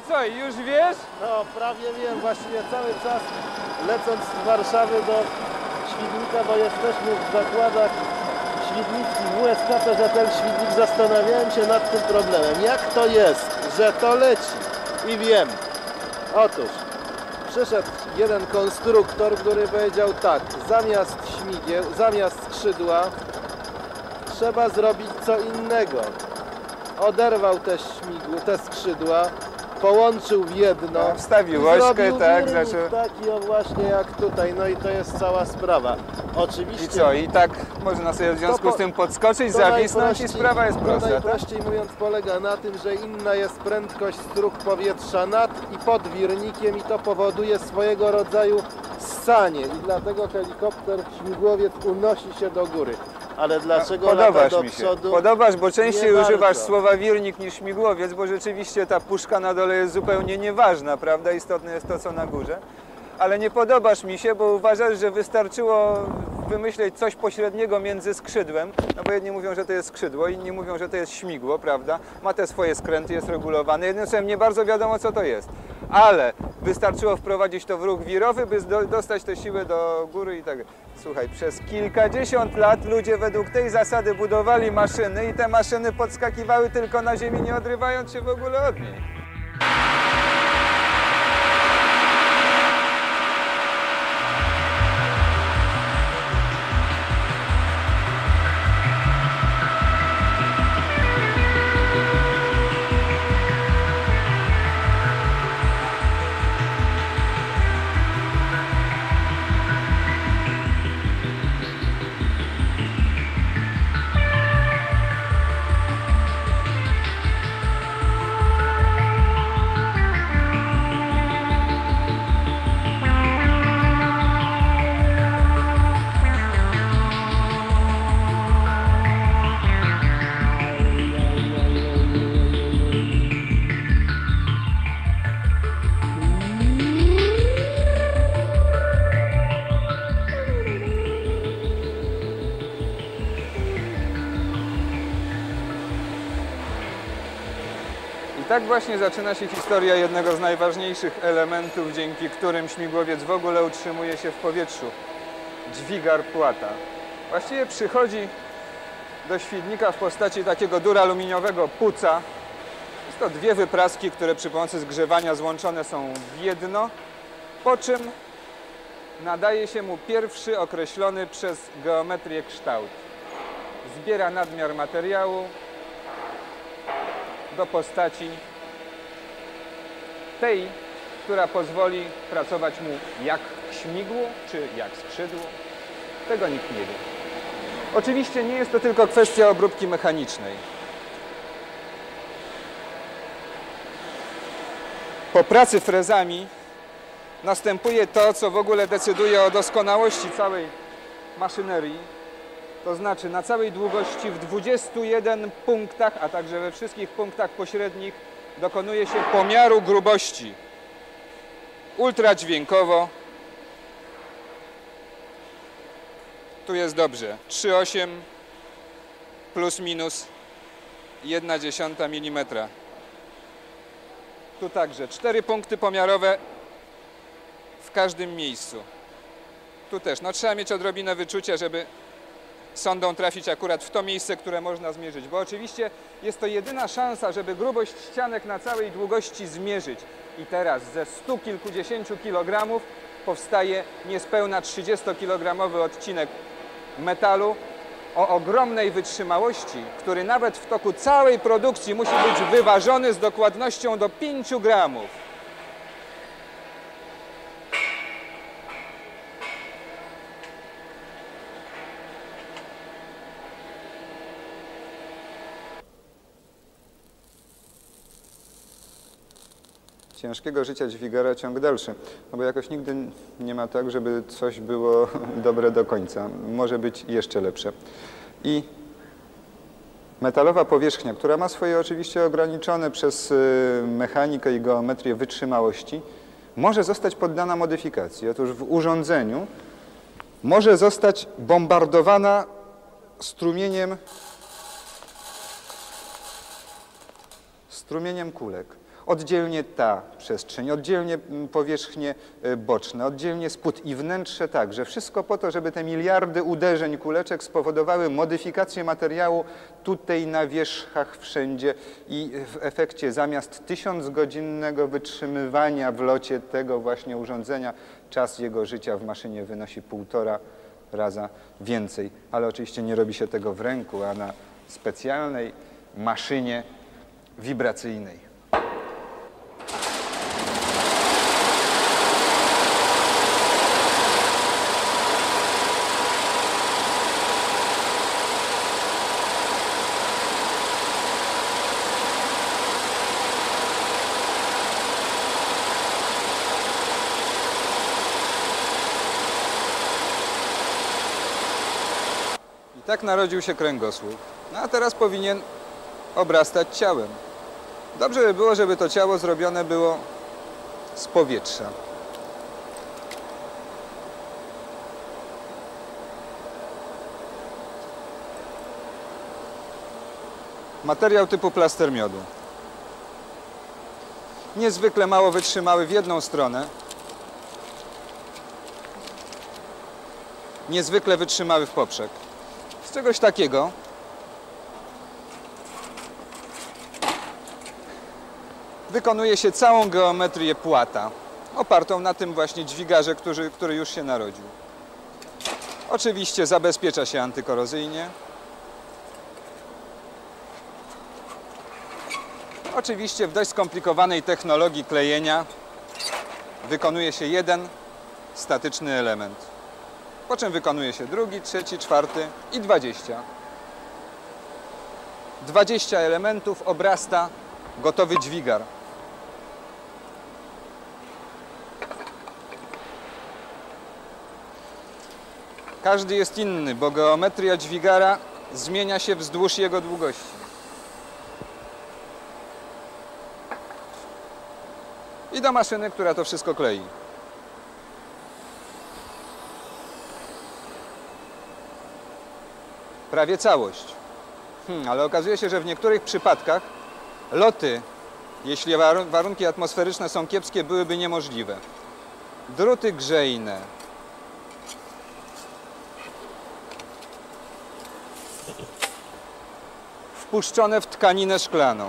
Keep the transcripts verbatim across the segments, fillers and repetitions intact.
co, już wiesz? No, prawie wiem, właściwie cały czas lecąc z Warszawy do Świdnika, bo jesteśmy w zakładach świdnickich W S K P Z L Świdnik, zastanawiałem się nad tym problemem. Jak to jest, że to leci? I wiem. Otóż przyszedł jeden konstruktor, który powiedział tak, zamiast śmigieł, zamiast skrzydła trzeba zrobić co innego. Oderwał te śmigły, te skrzydła, połączył w jedno, no, wstawił i łośkę, zrobił tak, wirnik zaczął... taki o właśnie jak tutaj, no i to jest cała sprawa. Oczywiście... I co, i tak można sobie w związku po, z tym podskoczyć, to zawisnąć i sprawa jest to prosta, najprościej tak? mówiąc polega na tym, że inna jest prędkość strug powietrza nad i pod wirnikiem i to powoduje swojego rodzaju ssanie i dlatego helikopter, śmigłowiec unosi się do góry. Ale dlaczego no, lata do mi się. przodu? Podobasz, bo częściej Nie używasz bardzo. słowa wirnik niż śmigłowiec, bo rzeczywiście ta puszka na dole jest zupełnie nieważna, prawda? Istotne jest to, co na górze. Ale nie podobasz mi się, bo uważasz, że wystarczyło wymyśleć coś pośredniego między skrzydłem, no bo jedni mówią, że to jest skrzydło, inni mówią, że to jest śmigło, prawda? Ma te swoje skręty, jest regulowane. Jednym słowem, nie bardzo wiadomo, co to jest. Ale wystarczyło wprowadzić to w ruch wirowy, by dostać te siły do góry i tak. Słuchaj, przez kilkadziesiąt lat ludzie według tej zasady budowali maszyny i te maszyny podskakiwały tylko na ziemi, nie odrywając się w ogóle od niej. I tak właśnie zaczyna się historia jednego z najważniejszych elementów, dzięki którym śmigłowiec w ogóle utrzymuje się w powietrzu. Dźwigar płata. Właściwie przychodzi do Świdnika w postaci takiego duraluminiowego puca. Jest to dwie wypraski, które przy pomocy zgrzewania złączone są w jedno, po czym nadaje się mu pierwszy określony przez geometrię kształt. Zbiera nadmiar materiału do postaci tej, która pozwoli pracować mu jak śmigło, czy jak skrzydło. Tego nikt nie wie. Oczywiście nie jest to tylko kwestia obróbki mechanicznej. Po pracy frezami następuje to, co w ogóle decyduje o doskonałości całej maszynerii. To znaczy na całej długości w dwudziestu jeden punktach, a także we wszystkich punktach pośrednich dokonuje się pomiaru grubości ultradźwiękowo. Tu jest dobrze. trzy przecinek osiem plus minus jedna dziesiąta milimetra. Tu także cztery punkty pomiarowe w każdym miejscu. Tu też. No, trzeba mieć odrobinę wyczucia, żeby sondą trafić akurat w to miejsce, które można zmierzyć, bo oczywiście jest to jedyna szansa, żeby grubość ścianek na całej długości zmierzyć. I teraz ze stu kilkudziesięciu kilogramów powstaje niespełna trzydziestokilogramowy odcinek metalu o ogromnej wytrzymałości, który nawet w toku całej produkcji musi być wyważony z dokładnością do pięciu gramów. Ciężkiego życia dźwigara ciąg dalszy, no bo jakoś nigdy nie ma tak, żeby coś było dobre do końca. Może być jeszcze lepsze. I metalowa powierzchnia, która ma swoje oczywiście ograniczone przez mechanikę i geometrię wytrzymałości, może zostać poddana modyfikacji. Otóż w urządzeniu może zostać bombardowana strumieniem, strumieniem kulek. Oddzielnie ta przestrzeń, oddzielnie powierzchnie boczne, oddzielnie spód i wnętrze także. Wszystko po to, żeby te miliardy uderzeń kuleczek spowodowały modyfikację materiału tutaj na wierzchach wszędzie i w efekcie zamiast tysiącgodzinnego wytrzymywania w locie tego właśnie urządzenia, czas jego życia w maszynie wynosi półtora raza więcej. Ale oczywiście nie robi się tego w ręku, a na specjalnej maszynie wibracyjnej. I tak narodził się kręgosłup. No a teraz powinien obrastać ciałem. Dobrze by było, żeby to ciało zrobione było z powietrza. Materiał typu plaster miodu. Niezwykle mało wytrzymały w jedną stronę. Niezwykle wytrzymały w poprzek. Z czegoś takiego wykonuje się całą geometrię płata, opartą na tym właśnie dźwigarze, który, który już się narodził. Oczywiście zabezpiecza się antykorozyjnie. Oczywiście w dość skomplikowanej technologii klejenia wykonuje się jeden statyczny element, po czym wykonuje się drugi, trzeci, czwarty i dwadzieścia. dwadzieścia elementów obrasta gotowy dźwigar. Każdy jest inny, bo geometria dźwigara zmienia się wzdłuż jego długości. I do maszyny, która to wszystko klei. Prawie całość. Hmm, ale okazuje się, że w niektórych przypadkach loty, jeśli warunki atmosferyczne są kiepskie, byłyby niemożliwe. Druty grzejne. Wpuszczone w tkaninę szklaną.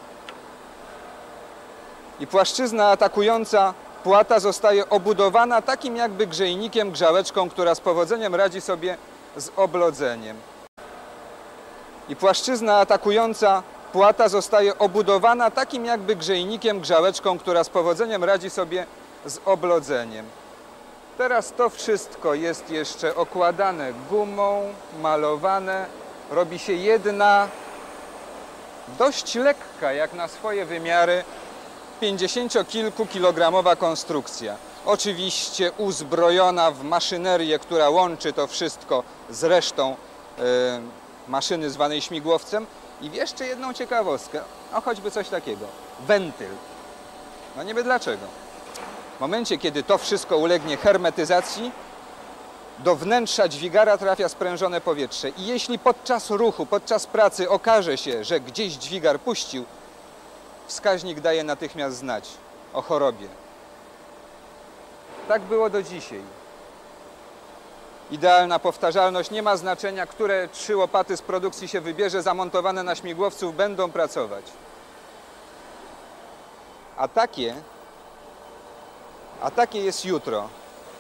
I płaszczyzna atakująca płata zostaje obudowana takim jakby grzejnikiem, grzałeczką, która z powodzeniem radzi sobie z oblodzeniem. I płaszczyzna atakująca płata zostaje obudowana takim jakby grzejnikiem, grzałeczką, która z powodzeniem radzi sobie z oblodzeniem. Teraz to wszystko jest jeszcze okładane gumą, malowane. Robi się jedna, dość lekka jak na swoje wymiary, pięćdziesięciokilkukilogramowa konstrukcja. Oczywiście uzbrojona w maszynerię, która łączy to wszystko z resztą yy, maszyny zwanej śmigłowcem. I jeszcze jedną ciekawostkę, no choćby coś takiego. Wentyl. No niby dlaczego? W momencie, kiedy to wszystko ulegnie hermetyzacji, do wnętrza dźwigara trafia sprężone powietrze. I jeśli podczas ruchu, podczas pracy okaże się, że gdzieś dźwigar puścił, wskaźnik daje natychmiast znać o chorobie. Tak było do dzisiaj. Idealna powtarzalność, nie ma znaczenia, które trzy łopaty z produkcji się wybierze, zamontowane na śmigłowcu będą pracować. A takie, a takie jest jutro.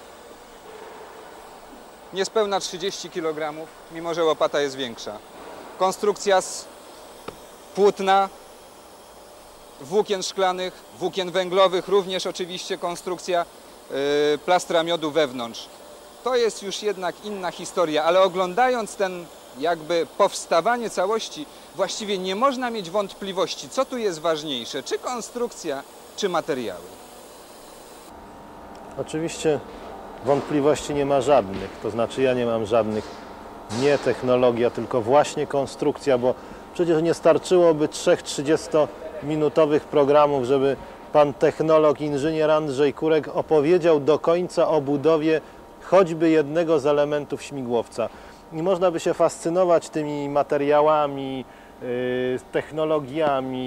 Niespełna trzydzieści kilogramów, mimo że łopata jest większa. Konstrukcja z płótna, włókien szklanych, włókien węglowych, również oczywiście konstrukcja yy, plastra miodu wewnątrz. To jest już jednak inna historia, ale oglądając ten jakby powstawanie całości, właściwie nie można mieć wątpliwości, co tu jest ważniejsze, czy konstrukcja, czy materiały. Oczywiście wątpliwości nie ma żadnych, to znaczy ja nie mam żadnych, nie technologia, tylko właśnie konstrukcja, bo przecież nie starczyłoby trzech trzydziestominutowych programów, żeby pan technolog, inżynier Andrzej Kurek opowiedział do końca o budowie choćby jednego z elementów śmigłowca. I można by się fascynować tymi materiałami, yy, technologiami,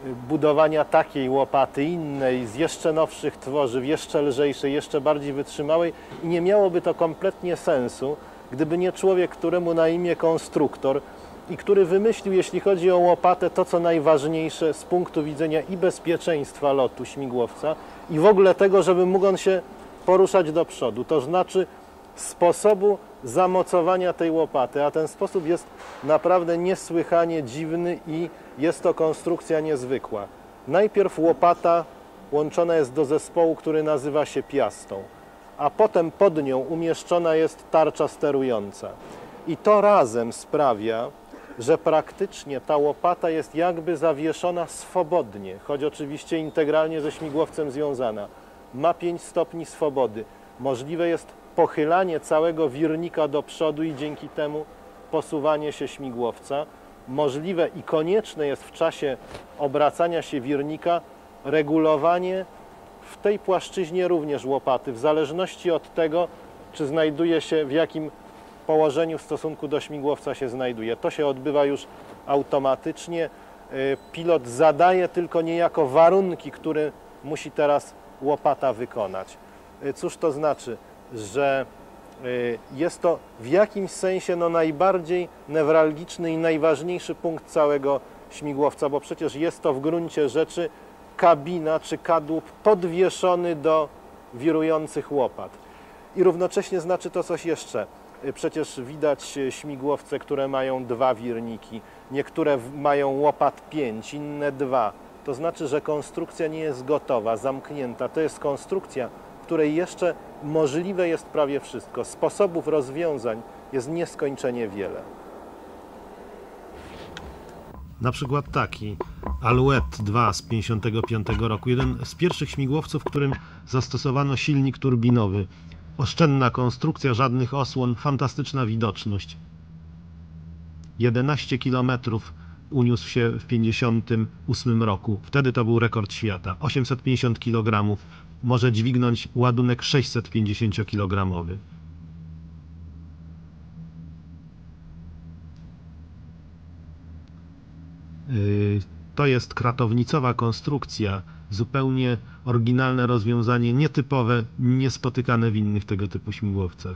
budowania takiej łopaty, innej, z jeszcze nowszych tworzyw, jeszcze lżejszej, jeszcze bardziej wytrzymałej i nie miałoby to kompletnie sensu, gdyby nie człowiek, któremu na imię konstruktor i który wymyślił, jeśli chodzi o łopatę, to co najważniejsze z punktu widzenia i bezpieczeństwa lotu śmigłowca i w ogóle tego, żeby mógł on się poruszać do przodu, to znaczy sposobu zamocowania tej łopaty, a ten sposób jest naprawdę niesłychanie dziwny i jest to konstrukcja niezwykła. Najpierw łopata łączona jest do zespołu, który nazywa się piastą, a potem pod nią umieszczona jest tarcza sterująca. I to razem sprawia, że praktycznie ta łopata jest jakby zawieszona swobodnie, choć oczywiście integralnie ze śmigłowcem związana. Ma pięć stopni swobody. Możliwe jest pochylanie całego wirnika do przodu i dzięki temu posuwanie się śmigłowca. Możliwe i konieczne jest w czasie obracania się wirnika regulowanie w tej płaszczyźnie również łopaty, w zależności od tego, czy znajduje się, w jakim położeniu w stosunku do śmigłowca się znajduje. To się odbywa już automatycznie. Pilot zadaje tylko niejako warunki, które musi teraz łopata wykonać. Cóż to znaczy? Że jest to w jakimś sensie no najbardziej newralgiczny i najważniejszy punkt całego śmigłowca, bo przecież jest to w gruncie rzeczy kabina czy kadłub podwieszony do wirujących łopat. I równocześnie znaczy to coś jeszcze. Przecież widać śmigłowce, które mają dwa wirniki, niektóre mają łopat pięć, inne dwa. To znaczy, że konstrukcja nie jest gotowa, zamknięta. To jest konstrukcja, w której jeszcze możliwe jest prawie wszystko. Sposobów rozwiązań jest nieskończenie wiele. Na przykład taki Alouette dwa z pięćdziesiątego piątego roku, jeden z pierwszych śmigłowców, w którym zastosowano silnik turbinowy. Oszczędna konstrukcja, żadnych osłon, fantastyczna widoczność. jedenaście kilometrów uniósł się w pięćdziesiątym ósmym roku. Wtedy to był rekord świata. osiemset pięćdziesiąt kilogramów. Może dźwignąć ładunek sześćsetpięćdziesięciokilogramowy. To jest kratownicowa konstrukcja, zupełnie oryginalne rozwiązanie, nietypowe, niespotykane w innych tego typu śmigłowcach.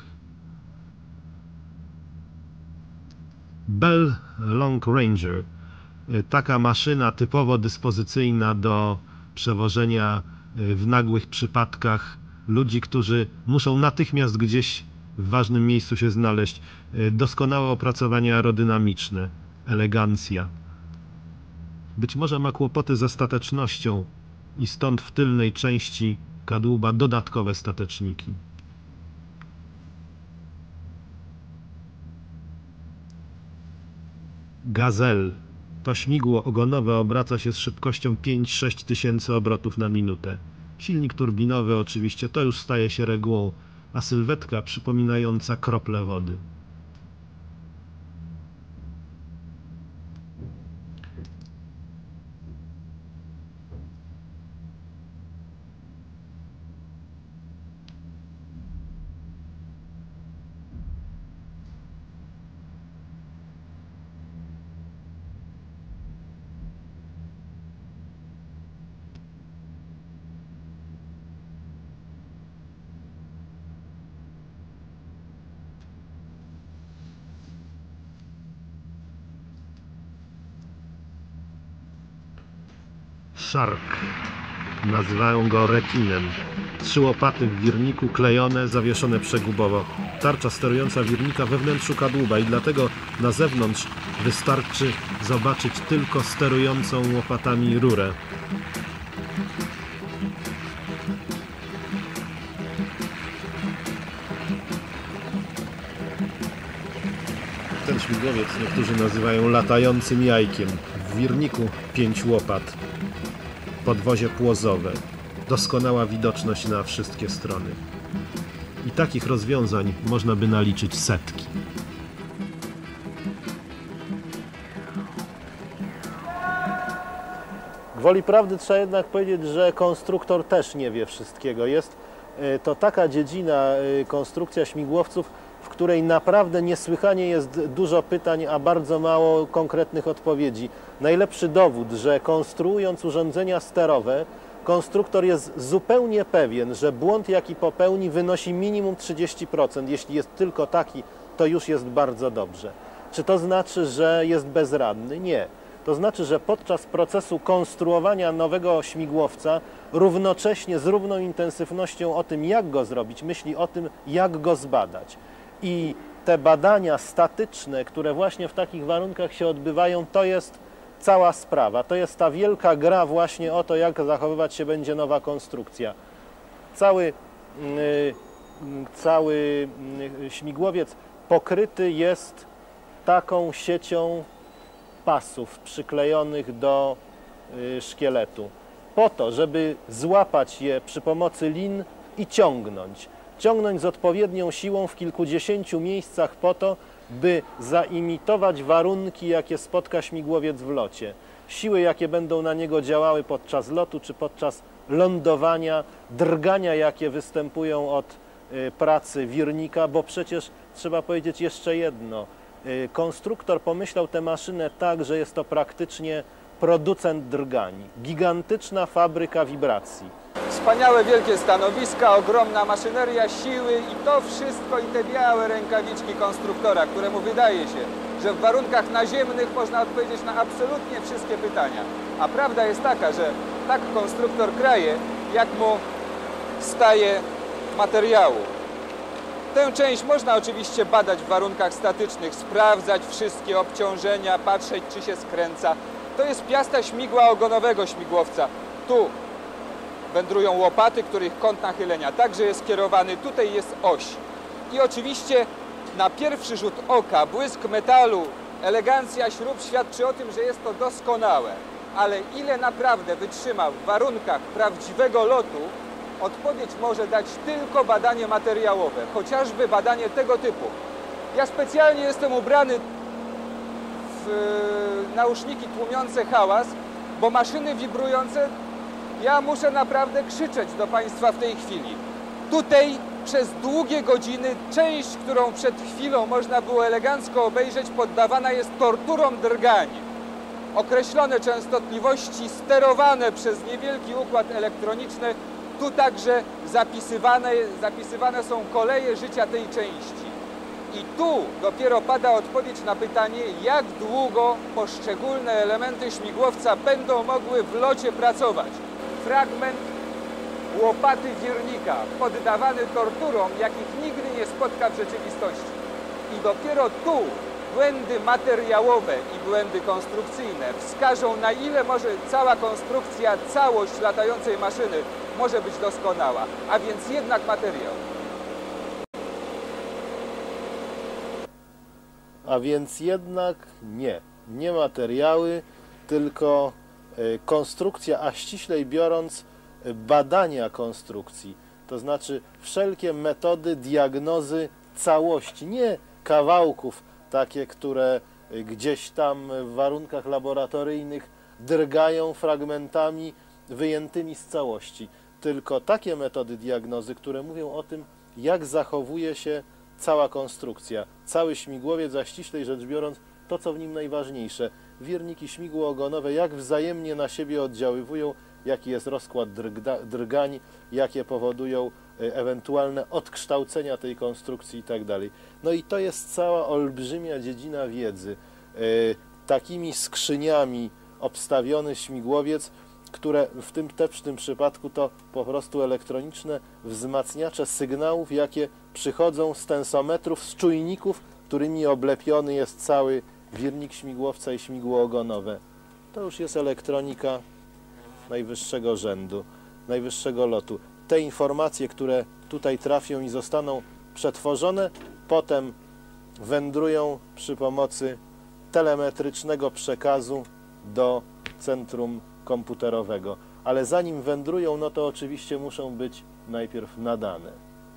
Bell Long Ranger. Taka maszyna typowo dyspozycyjna do przewożenia w nagłych przypadkach ludzi, którzy muszą natychmiast gdzieś w ważnym miejscu się znaleźć. Doskonałe opracowanie aerodynamiczne, elegancja. Być może ma kłopoty ze statecznością i stąd w tylnej części kadłuba dodatkowe stateczniki. Gazelle. To śmigło ogonowe obraca się z szybkością pięć sześć tysięcy obrotów na minutę. Silnik turbinowy oczywiście to już staje się regułą, a sylwetka przypominająca krople wody. Shark. Nazywają go rekinem. Trzy łopaty w wirniku, klejone, zawieszone przegubowo. Tarcza sterująca wirnika we wnętrzu kadłuba i dlatego na zewnątrz wystarczy zobaczyć tylko sterującą łopatami rurę. Ten śmigłowiec niektórzy nazywają latającym jajkiem. W wirniku pięć łopat. Podwozie płozowe. Doskonała widoczność na wszystkie strony. I takich rozwiązań można by naliczyć setki. Gwoli prawdy trzeba jednak powiedzieć, że konstruktor też nie wie wszystkiego. Jest to taka dziedzina, konstrukcja śmigłowców, w której naprawdę niesłychanie jest dużo pytań, a bardzo mało konkretnych odpowiedzi. Najlepszy dowód, że konstruując urządzenia sterowe, konstruktor jest zupełnie pewien, że błąd, jaki popełni, wynosi minimum trzydzieści procent. Jeśli jest tylko taki, to już jest bardzo dobrze. Czy to znaczy, że jest bezradny? Nie. To znaczy, że podczas procesu konstruowania nowego śmigłowca równocześnie z równą intensywnością o tym, jak go zrobić, myśli o tym, jak go zbadać. I te badania statyczne, które właśnie w takich warunkach się odbywają, to jest cała sprawa. To jest ta wielka gra właśnie o to, jak zachowywać się będzie nowa konstrukcja. Cały, yy, cały yy, śmigłowiec pokryty jest taką siecią pasów przyklejonych do y, szkieletu, po to, żeby złapać je przy pomocy lin i ciągnąć. Ciągnąć z odpowiednią siłą w kilkudziesięciu miejscach po to, by zaimitować warunki, jakie spotka śmigłowiec w locie. Siły, jakie będą na niego działały podczas lotu czy podczas lądowania, drgania, jakie występują od y, pracy wirnika, bo przecież trzeba powiedzieć jeszcze jedno. Konstruktor pomyślał tę maszynę tak, że jest to praktycznie producent drgań. Gigantyczna fabryka wibracji. Wspaniałe, wielkie stanowiska, ogromna maszyneria, siły i to wszystko i te białe rękawiczki konstruktora, któremu wydaje się, że w warunkach naziemnych można odpowiedzieć na absolutnie wszystkie pytania. A prawda jest taka, że tak konstruktor kraje, jak mu staje materiału. Tę część można oczywiście badać w warunkach statycznych, sprawdzać wszystkie obciążenia, patrzeć, czy się skręca. To jest piasta śmigła ogonowego śmigłowca. Tu wędrują łopaty, których kąt nachylenia także jest kierowany. Tutaj jest oś. I oczywiście na pierwszy rzut oka błysk metalu, elegancja śrub świadczy o tym, że jest to doskonałe. Ale ile naprawdę wytrzyma w warunkach prawdziwego lotu, odpowiedź może dać tylko badanie materiałowe, chociażby badanie tego typu. Ja specjalnie jestem ubrany w nauszniki tłumiące hałas, bo maszyny wibrujące, ja muszę naprawdę krzyczeć do Państwa w tej chwili. Tutaj przez długie godziny część, którą przed chwilą można było elegancko obejrzeć, poddawana jest torturom drgań. Określone częstotliwości sterowane przez niewielki układ elektroniczny. Tu także zapisywane, zapisywane są koleje życia tej części. I tu dopiero pada odpowiedź na pytanie, jak długo poszczególne elementy śmigłowca będą mogły w locie pracować. Fragment łopaty wirnika, poddawany torturom, jakich nigdy nie spotka w rzeczywistości. I dopiero tu błędy materiałowe i błędy konstrukcyjne wskażą, na ile może cała konstrukcja, całość latającej maszyny może być doskonała, a więc jednak materiał. A więc jednak nie. Nie materiały, tylko konstrukcja, a ściślej biorąc badania konstrukcji. To znaczy wszelkie metody diagnozy całości, nie kawałków, takie, które gdzieś tam w warunkach laboratoryjnych drgają fragmentami wyjętymi z całości, tylko takie metody diagnozy, które mówią o tym, jak zachowuje się cała konstrukcja, cały śmigłowiec, a ściślej rzecz biorąc to, co w nim najważniejsze, wirniki, śmigło ogonowe, jak wzajemnie na siebie oddziaływują, jaki jest rozkład drga, drgań, jakie powodują ewentualne odkształcenia tej konstrukcji i tak dalej. No i to jest cała olbrzymia dziedzina wiedzy. Takimi skrzyniami obstawiony śmigłowiec, które w tym też w tym przypadku to po prostu elektroniczne wzmacniacze sygnałów, jakie przychodzą z tensometrów, z czujników, którymi oblepiony jest cały wirnik śmigłowca i śmigło ogonowe. To już jest elektronika najwyższego rzędu, najwyższego lotu. Te informacje, które tutaj trafią i zostaną przetworzone, potem wędrują przy pomocy telemetrycznego przekazu do centrum komputerowego. Ale zanim wędrują, no to oczywiście muszą być najpierw nadane.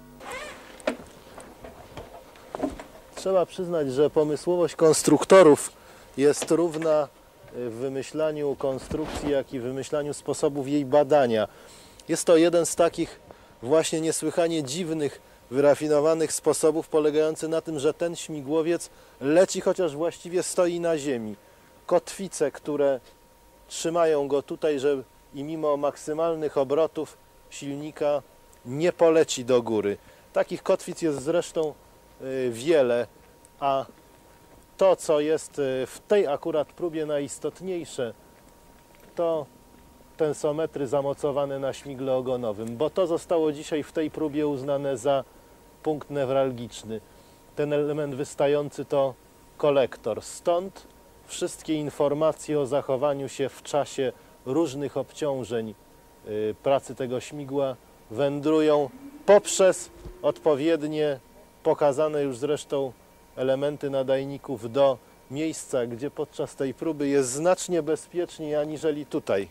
Trzeba przyznać, że pomysłowość konstruktorów jest równa w wymyślaniu konstrukcji, jak i w wymyślaniu sposobów jej badania. Jest to jeden z takich właśnie niesłychanie dziwnych wyrafinowanych sposobów polegający na tym, że ten śmigłowiec leci, chociaż właściwie stoi na ziemi. Kotwice, które trzymają go tutaj, że i mimo maksymalnych obrotów silnika nie poleci do góry. Takich kotwic jest zresztą wiele, a to, co jest w tej akurat próbie najistotniejsze, to tensometry zamocowane na śmigle ogonowym, bo to zostało dzisiaj w tej próbie uznane za punkt newralgiczny. Ten element wystający to kolektor. Stąd wszystkie informacje o zachowaniu się w czasie różnych obciążeń y, pracy tego śmigła wędrują poprzez odpowiednie, pokazane już zresztą elementy nadajników do miejsca, gdzie podczas tej próby jest znacznie bezpieczniej aniżeli tutaj.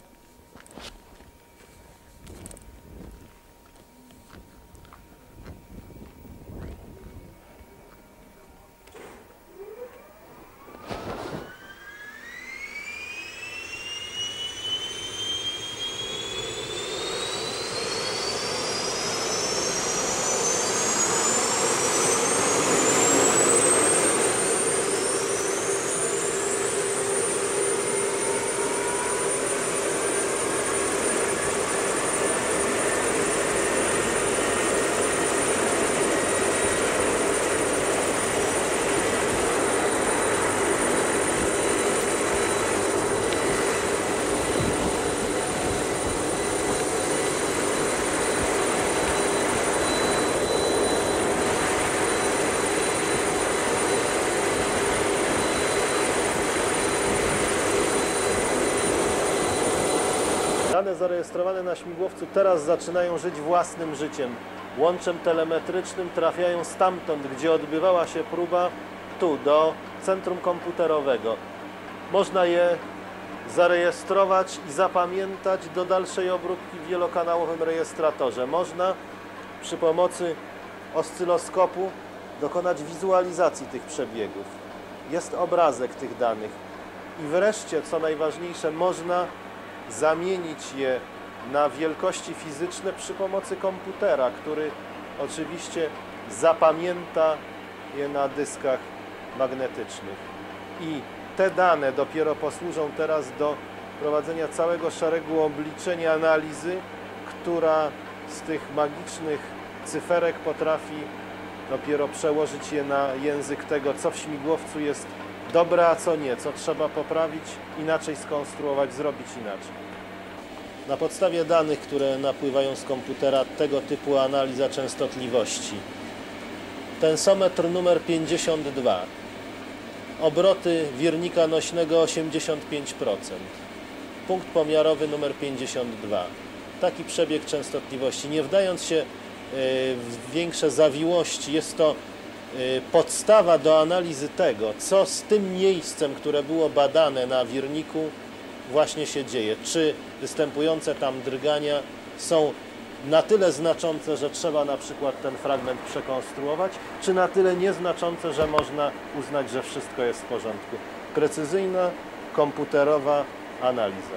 Dane zarejestrowane na śmigłowcu teraz zaczynają żyć własnym życiem. Łączem telemetrycznym trafiają stamtąd, gdzie odbywała się próba, tu, do centrum komputerowego. Można je zarejestrować i zapamiętać do dalszej obróbki w wielokanałowym rejestratorze. Można przy pomocy oscyloskopu dokonać wizualizacji tych przebiegów. Jest obrazek tych danych. I wreszcie, co najważniejsze, można zamienić je na wielkości fizyczne przy pomocy komputera, który oczywiście zapamięta je na dyskach magnetycznych. I te dane dopiero posłużą teraz do prowadzenia całego szeregu obliczeń i analizy, która z tych magicznych cyferek potrafi dopiero przełożyć je na język tego, co w śmigłowcu jest dobre, a co nie, co trzeba poprawić, inaczej skonstruować, zrobić inaczej. Na podstawie danych, które napływają z komputera, tego typu analiza częstotliwości. Tensometr numer pięćdziesiąt dwa. Obroty wirnika nośnego osiemdziesiąt pięć procent. Punkt pomiarowy numer pięćdziesiąt dwa. Taki przebieg częstotliwości. Nie wdając się w większe zawiłości, jest to podstawa do analizy tego, co z tym miejscem, które było badane na wirniku, właśnie się dzieje. Czy występujące tam drgania są na tyle znaczące, że trzeba na przykład ten fragment przekonstruować, czy na tyle nieznaczące, że można uznać, że wszystko jest w porządku. Precyzyjna, komputerowa analiza.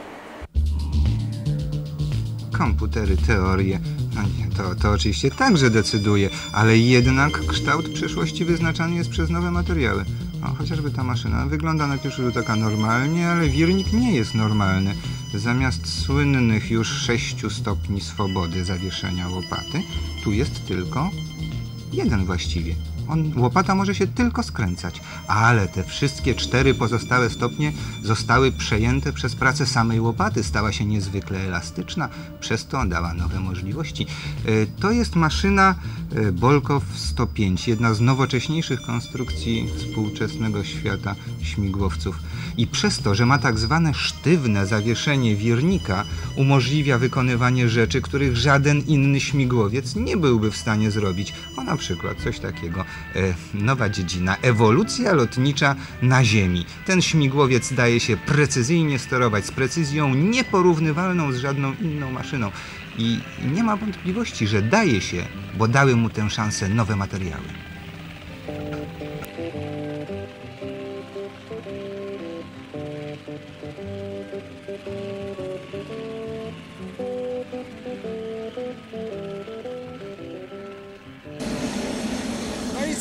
Komputery, teorie, no nie, to, to oczywiście także decyduje, ale jednak kształt przyszłości wyznaczany jest przez nowe materiały. O, chociażby ta maszyna wygląda na pierwszy rzut oka normalnie, ale wirnik nie jest normalny. Zamiast słynnych już sześciu stopni swobody zawieszenia łopaty, tu jest tylko jeden właściwie. On, łopata może się tylko skręcać, ale te wszystkie cztery pozostałe stopnie zostały przejęte przez pracę samej łopaty. Stała się niezwykle elastyczna, przez to dała nowe możliwości. To jest maszyna Bolkow sto pięć, jedna z nowocześniejszych konstrukcji współczesnego świata śmigłowców. I przez to, że ma tak zwane sztywne zawieszenie wirnika, umożliwia wykonywanie rzeczy, których żaden inny śmigłowiec nie byłby w stanie zrobić. O, na przykład coś takiego. E, nowa dziedzina. Ewolucja lotnicza na Ziemi. Ten śmigłowiec daje się precyzyjnie sterować, z precyzją nieporównywalną z żadną inną maszyną. I nie ma wątpliwości, że daje się, bo dały mu tę szansę nowe materiały.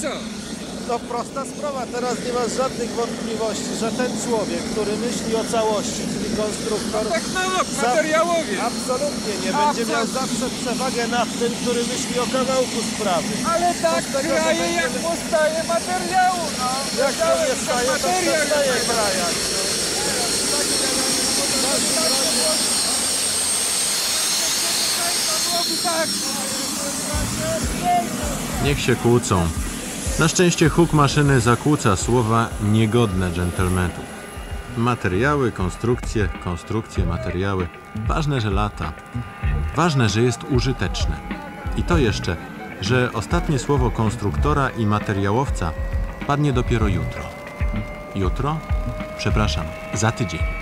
co? No prosta sprawa, teraz nie masz żadnych wątpliwości, że ten człowiek, który myśli o całości, czyli konstruktor, Technolog, za- materiałowiec. absolutnie nie będzie miał zawsze przewagę nad tym, który myśli o kawałku sprawy. Ale tak Z tego, że kraje będziemy- jak mu staje materiału, no. Jak to nie staje, to Materiał przestaje jest. krajać. Tak. Niech się kłócą. Na szczęście huk maszyny zakłóca słowa niegodne dżentelmenów. Materiały, konstrukcje, konstrukcje, materiały. Ważne, że lata. Ważne, że jest użyteczne. I to jeszcze, że ostatnie słowo konstruktora i materiałowca padnie dopiero jutro. Jutro? Przepraszam, za tydzień.